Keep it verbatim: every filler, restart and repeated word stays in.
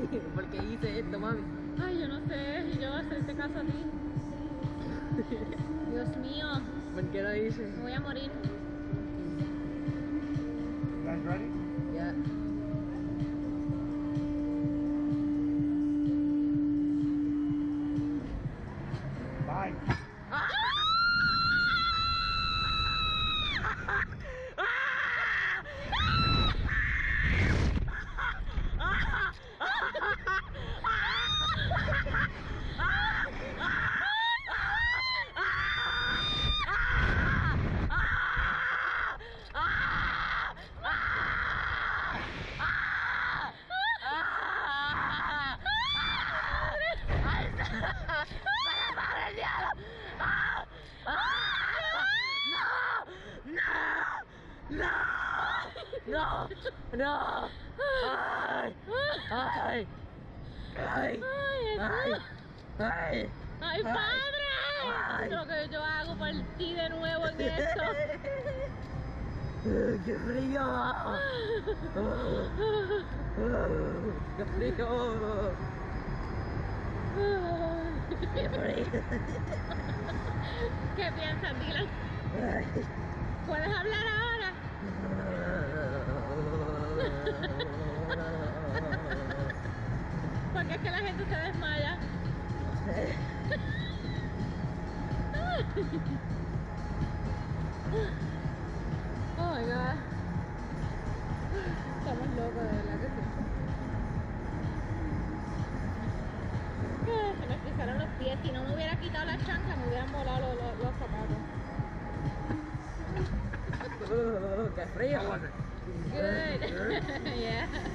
¿Por qué hice esto, mami? Ay, yo no sé, y yo voy a hacerte caso a ti. Dios mío, ¿Por qué lo hice? me voy a morir. You guys ready? Ya. Bye. No, no, ay, ay, ay, ay, ay, ¡Ay, padre! Ay. Lo que yo hago por ti de nuevo en esto. ¡Qué frío! ¡Qué frío! ¡Qué frío! ¿Qué piensas, Dylan? ¿Puedes hablar ahora? Porque es que la gente se desmaya. Oh my god. Estamos locos, de verdad que sí. Ah, se me frisaron los pies. Si no me hubiera quitado la chancla, me hubieran volado los, los, los zapatos. ¡Qué frío! Good. Yeah.